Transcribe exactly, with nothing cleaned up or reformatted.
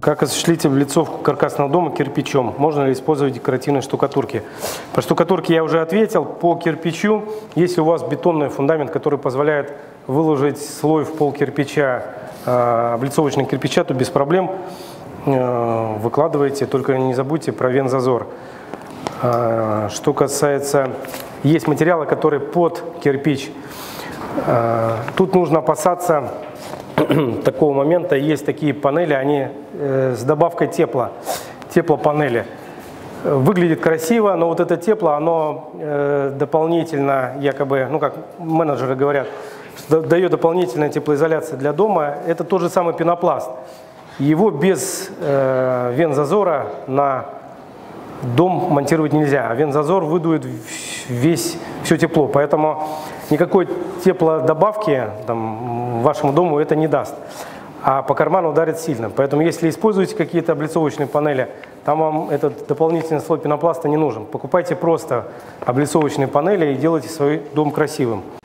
Как осуществить облицовку каркасного дома кирпичом? Можно ли использовать декоративные штукатурки? По штукатурке я уже ответил. По кирпичу, если у вас бетонный фундамент, который позволяет выложить слой в пол кирпича, э, облицовочного кирпича, то без проблем э, выкладывайте. Только не забудьте про вензазор. Э, что касается... Есть материалы, которые под кирпич. Э, тут нужно опасаться такого момента. Есть такие панели, они э, с добавкой тепла, теплопанели. Выглядит красиво, но вот это тепло, оно э, дополнительно, якобы, ну как менеджеры говорят, что дает дополнительная теплоизоляция для дома. Это тот же самый пенопласт. Его без э, вензазора на дом монтировать нельзя, а вензазор выдует весь, все тепло, поэтому никакой теплодобавки там, вашему дому это не даст, а по карману ударит сильно. Поэтому если используете какие-то облицовочные панели, там вам этот дополнительный слой пенопласта не нужен. Покупайте просто облицовочные панели и делайте свой дом красивым.